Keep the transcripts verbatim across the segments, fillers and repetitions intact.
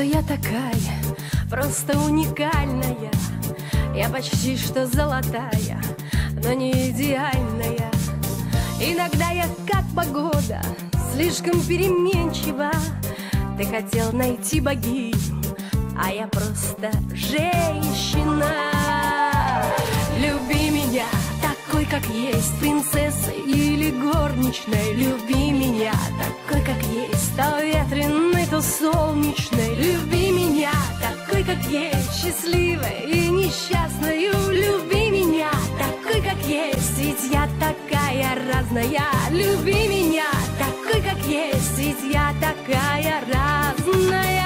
что я такая, просто уникальная. Я почти что золотая, но не идеальная. Иногда я как погода, слишком переменчива. Ты хотел найти богиню, а я просто женщина. Люби меня такой, как есть, принцессой или горничной. Люби меня такой, как есть, то ветреной, то солнечной. Люби меня такой, как есть, счастливой и несчастной. Люби меня такой, как есть, ведь я такая разная. Люби меня такой, как есть, ведь я такая разная.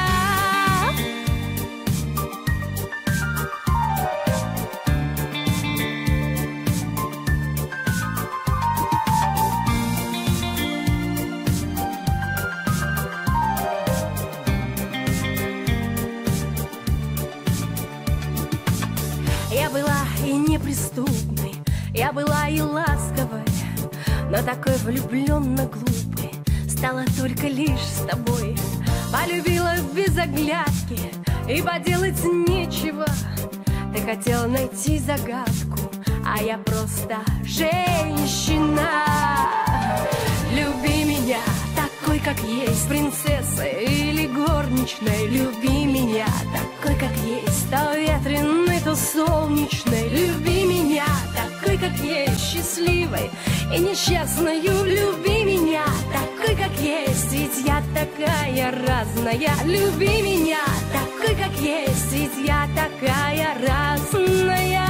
Я была и неприступной, я была и ласковой, но такой влюбленно глупой стала только лишь с тобой. Полюбила без оглядки, и поделать нечего. Ты хотел найти загадку, а я просто женщина. Люби меня такой, как есть, принцессой или горничной. Люби меня такой, как есть, то ветреной, то солнечной. Люби меня такой, как есть, счастливой и несчастной. Люби меня такой, как есть, ведь я такая разная. Люби меня такой, как есть, ведь я такая разная.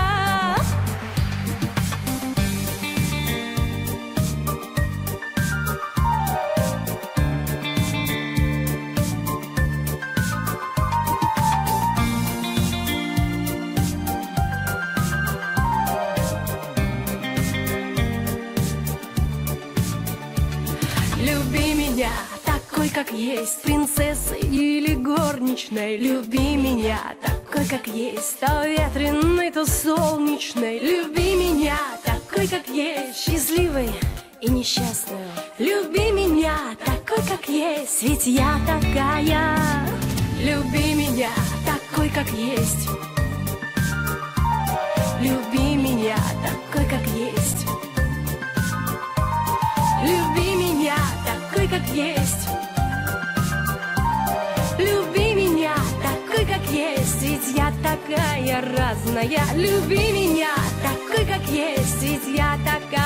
Люби меня такой, как есть, принцессой или горничной. Люби меня такой, как есть, то ветреной, то солнечной. Люби меня такой, как есть, счастливой и несчастную. Люби меня такой, как есть, ведь я такая. Люби меня такой, как есть. Люби меня такой, как есть. Люби меня такой, как есть. Люби меня такой, как есть, ведь я такая разная. Люби меня такой, как есть, ведь я такая